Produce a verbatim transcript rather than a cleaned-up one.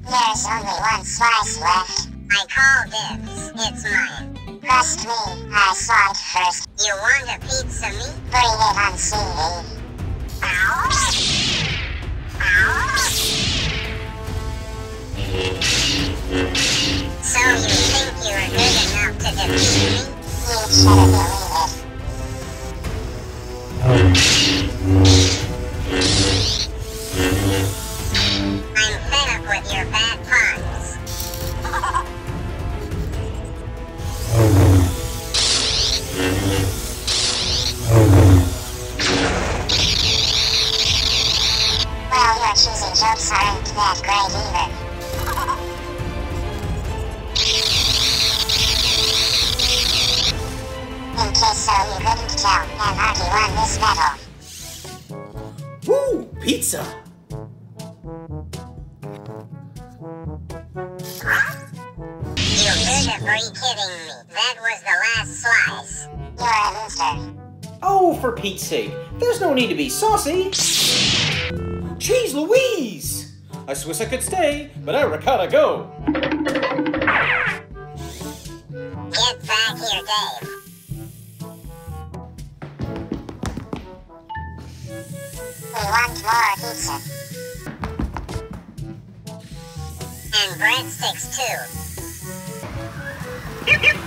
There's only one slice left. I call dibs. It's mine. Trust me, I saw it first. You want a pizza meat? Bring it on C E. Ow! Ow! So you think you're good enough to defeat me? You should believe it. I'm fed up with your bad puns. Well, your cheesy jokes aren't that great either. In case so you couldn't tell, and Artie won this battle. Woo! Pizza! You better be kidding me. That was the last slice. You're a loser. Oh, for Pete's sake, there's no need to be saucy. Jeez Louise! I wish I could stay, but I gotta go. Get back here, Dave. We want more pizza. And breadsticks too.